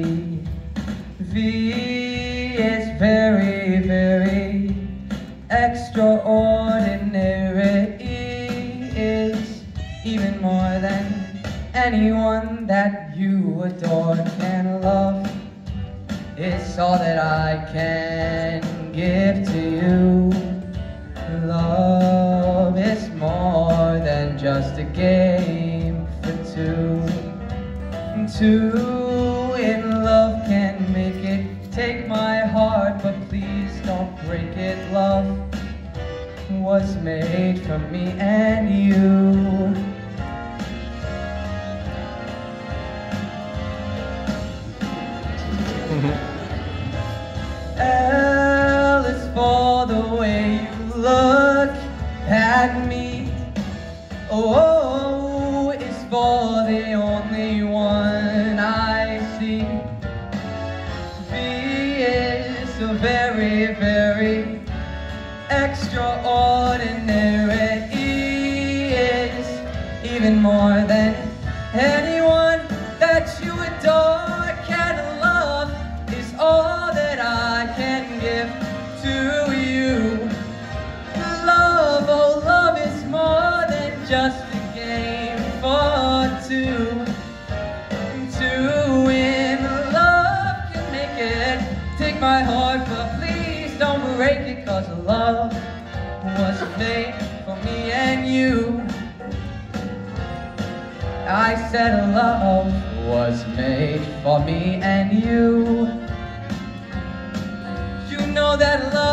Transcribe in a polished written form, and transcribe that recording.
V is very, very extraordinary. E is even more than anyone that you adore. And love is all that I can give to you. Love is more than just a game for two. Two in love can make it. Take my heart, but please don't break it. Love was made for me and you. L is for the way you look at me. O is for the only one I see. V is so very, very extraordinary. E is even more than anyone that you adore. Can love is all that I can give to you. Love, oh love is more than just a game for two. Two in love can make it. Take my heart, but please don't break it, 'cause love was made for me and you. I said love was made for me and you. You know that love